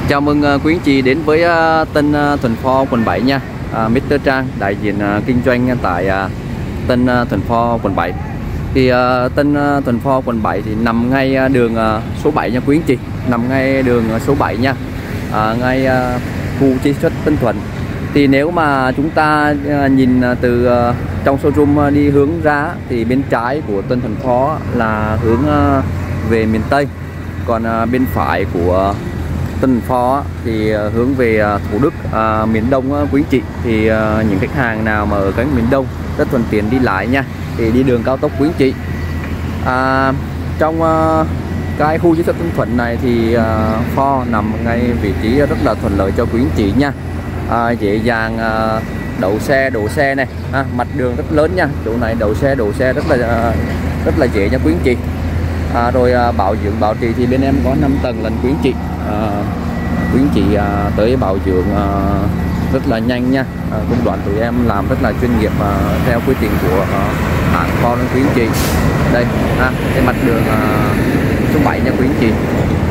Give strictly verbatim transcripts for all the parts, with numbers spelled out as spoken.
Chào mừng uh, quý anh chị đến với uh, Tân uh, Thuần Pho quận bảy nha. uh, mít tơ Trang, đại diện uh, kinh doanh tại uh, Tân uh, Thuần Pho quận bảy. Thì uh, Tân uh, Thuần Pho quận bảy thì nằm ngay uh, đường uh, số bảy nha quý anh chị, nằm ngay đường uh, số bảy nha, uh, ngay uh, khu chế xuất Tân Thuận. Thì nếu mà chúng ta uh, nhìn uh, từ uh, trong showroom uh, đi hướng ra thì bên trái của Tân Thuần Pho là hướng uh, về miền Tây, còn uh, bên phải của Tân Pho thì hướng về Thủ Đức, à, miền Đông quý anh chị. Thì à, những khách hàng nào mà ở cánh miền Đông rất thuận tiện đi lại nha, thì đi đường cao tốc quý anh chị. à, Trong à, cái khu chế xuất Tân Thuận này thì à, Pho nằm ngay vị trí rất là thuận lợi cho quý anh chị nha. à, Dễ dàng à, đậu xe đổ xe này, à, mặt đường rất lớn nha, chỗ này đậu xe đổ xe rất là rất là dễ nha quý anh chị. À, rồi à, bảo dưỡng bảo trì thì bên em có năm tầng lần quý anh chị. À, quý anh chị à, tới bảo dưỡng à, rất là nhanh nha. à, công đoạn tụi em làm rất là chuyên nghiệp à, theo quy trình của à, hãng Pho luôn quý anh chị. Đây à, cái mặt đường à, số bảy nha quý anh chị.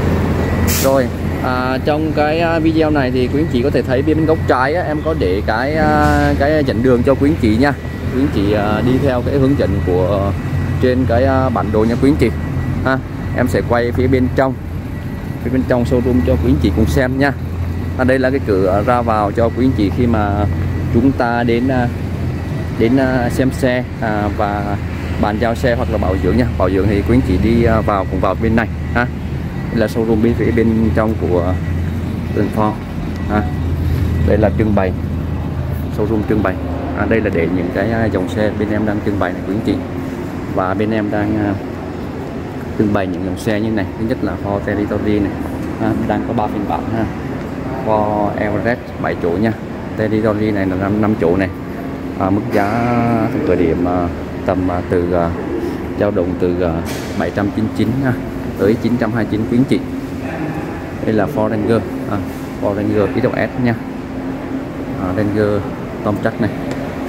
Rồi à, trong cái video này thì quý anh chị có thể thấy bên góc trái á, em có để cái cái dẫn đường cho quý anh chị nha. Quý anh chị à, đi theo cái hướng dẫn của trên cái à, bản đồ nha quý anh chị. Ha, em sẽ quay phía bên trong, phía bên trong showroom cho quý anh chị cùng xem nha. À, đây là cái cửa ra vào cho quý anh chị khi mà chúng ta đến đến xem xe à, và bàn giao xe hoặc là bảo dưỡng nha. Bảo dưỡng thì quý anh chị đi vào cùng vào bên này ha. Đây là showroom bên phía bên trong của Tân Pho. À, đây là trưng bày, showroom trưng bày. À, đây là để những cái dòng xe bên em đang trưng bày này quý anh chị. Và bên em đang trưng bày những dòng xe như này. Thứ nhất là Pho Territory này, à, đang có ba phiên bản ha. Pho Everest bảy chỗ nha, Territory này là năm chỗ này. à, Mức giá thời điểm à, tầm à, từ à, dao động từ à, bảy trăm chín mươi chín ha, tới chín trăm hai mươi chín quý anh chị. Đây là Ford Ranger, à, Ford Ranger ích ét nha, à, Ranger tom chắc này.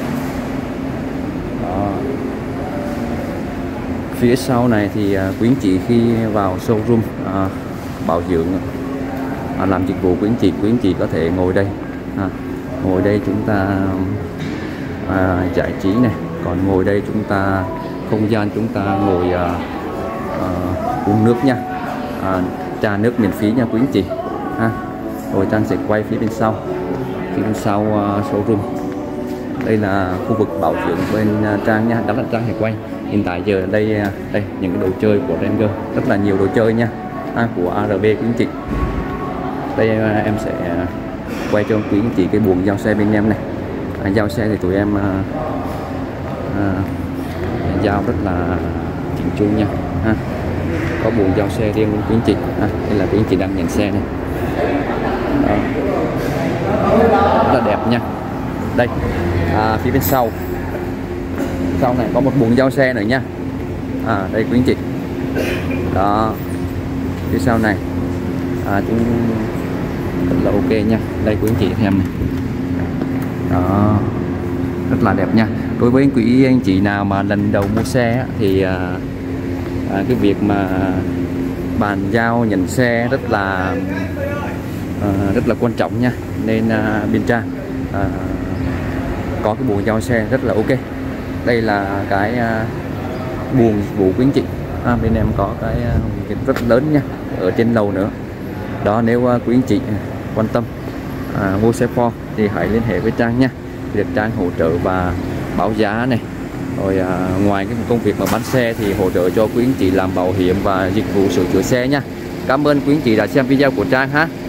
Đó. Phía sau này thì à, quý anh chị khi vào showroom à, bảo dưỡng à, làm dịch vụ quý anh chị, quý anh chị có thể ngồi đây, à, ngồi đây chúng ta à, giải trí này, còn ngồi đây chúng ta không gian chúng ta ngồi à, à, uống nước nha, à, trà nước miễn phí nha quý anh chị. Ha, rồi Trang sẽ quay phía bên sau, phía bên sau uh, showroom. Đây là khu vực bảo dưỡng bên uh, Trang nha, đó là Trang sẽ quay. Hiện tại giờ đây đây những cái đồ chơi của Ranger, rất là nhiều đồ chơi nha, à, của a rờ bê quý anh chị. Đây em sẽ quay cho quý anh chị cái buồng giao xe bên em này. À, giao xe thì tụi em à, à, giao rất là chỉnh chu nha. Ha, có buồng giao xe riêng luôn quý anh chị. À, đây là quý anh chị đang nhận xe này. Đó. Rất là đẹp nha. Đây à, phía bên sau sau này có một buồng giao xe nữa nha. À, đây quý anh chị. Đó, phía sau này à, chúng rất là ok nha. Đây quý anh chị xem này. Đó, rất là đẹp nha. Đối với quý anh chị nào mà lần đầu mua xe thì à, à, cái việc mà bàn giao nhận xe rất là à, rất là quan trọng nha. Nên à, bên Trang à, có cái buồng giao xe rất là ok. Đây là cái à, buồng dịch vụ quý anh chị. À, bên em có cái uh, rất lớn nha, ở trên lầu nữa. Đó, nếu uh, quý anh chị quan tâm à, mua xe Pho thì hãy liên hệ với Trang nha, được Trang hỗ trợ và báo giá này. Rồi à, ngoài cái công việc mà bán xe thì hỗ trợ cho quý anh chị làm bảo hiểm và dịch vụ sửa chữa xe nha. Cảm ơn quý anh chị đã xem video của Trang ha.